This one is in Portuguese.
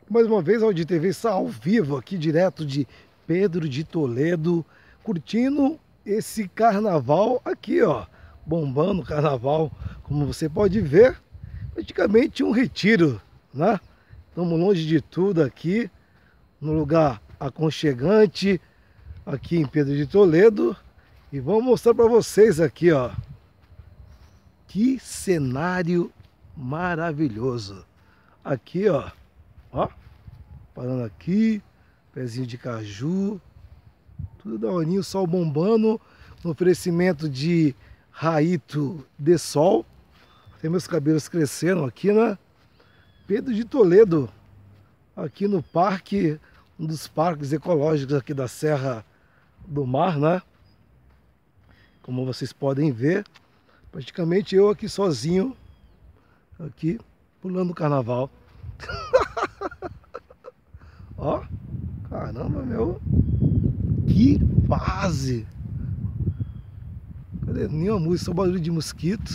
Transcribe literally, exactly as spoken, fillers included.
Mais uma vez, a Audi T V está ao vivo aqui, direto de Pedro de Toledo, curtindo esse carnaval aqui, ó, bombando o carnaval, como você pode ver, praticamente um retiro, né? Estamos longe de tudo aqui, num lugar aconchegante, aqui em Pedro de Toledo, e vamos mostrar para vocês aqui, ó, que cenário maravilhoso. Aqui, ó, ó, parando aqui, pezinho de caju, tudo da horinha, o sol bombando, no oferecimento de Raito de Sol. Tem meus cabelos crescendo aqui, né? Pedro de Toledo, aqui no parque, um dos parques ecológicos aqui da Serra do Mar, né? Como vocês podem ver, praticamente eu aqui sozinho, aqui, pulando o carnaval. Ó, caramba, meu, que base! Cadê? Nenhuma música, só barulho de mosquito.